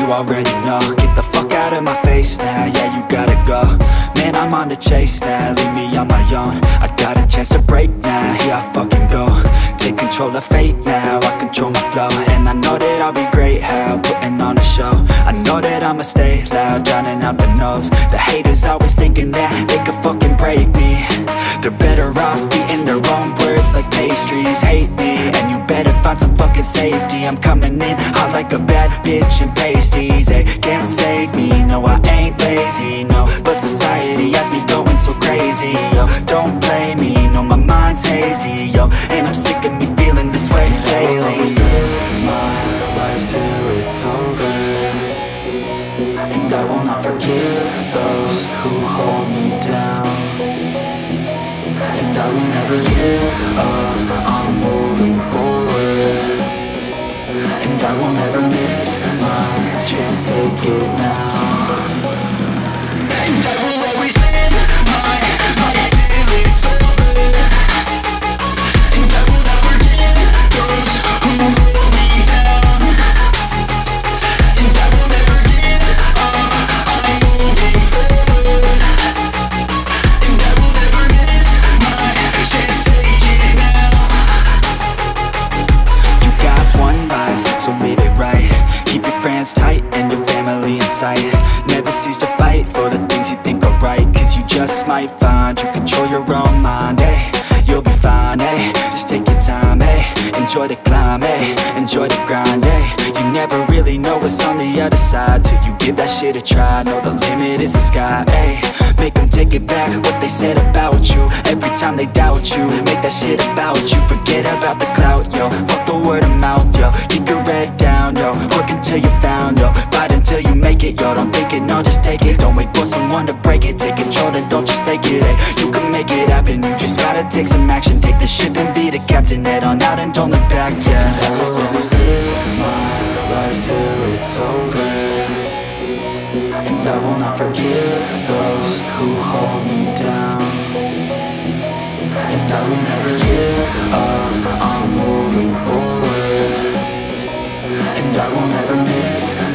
you already know. Get the fuck out of my face now, yeah, you gotta go. Man, I'm on the chase now, leave me on my own. I got a chance to break now, here I fucking go. Take control of fate now, I control my flow. And I know that I'll be great, how, putting on a show. I know that I'ma stay loud, drowning out the noise. The haters always thinking that they could fucking break me. They're better off eating their own words like pastries. Hate me, and you better find some fucking safety. I'm coming in hot like a bad bitch in pasties. They can't save me, no I ain't lazy, no. But society has me going so crazy, yo. Don't blame me, no my mind's hazy, yo. And I'm sick of me feeling this way daily. I will always live my life till it's over, and I will not forgive those who hold me down. And I will never give up, I'm moving forward. And I will never miss my chance, take it now. And I will always live my life till it's over, and I will never give those who hold me down. And I will never give up, I'm moving forward. And I will never miss my chance, take it now. You got one life, so live it right. Keep your friends tight and your family in sight. Never cease to fight for the things you think are right, cause you just might find you control your own mind, eh? You'll be fine, eh? Just take your time, eh? Enjoy the climb, eh? Enjoy the grind, eh? You never really know what's on the other side till you give that shit a try. Know the limit is the sky, eh? Make them take it back, what they said about you. Every time they doubt you, make that shit about you. Forget about the clout, yo. Fuck the word of mouth, yo. Keep your head down, yo. Work until you're found, yo. Fight until you make it, yo. Don't think it, no, just take it. Don't wait for someone to break it. Take control and don't just take it, eh? You can make it happen, you just gotta take some action. Take the ship and be the captain. Head on out and don't look back, yeah. I will always live my life till it's over, and I will not forgive those who hold me down. And I will never give up, I'm moving forward. And I will never miss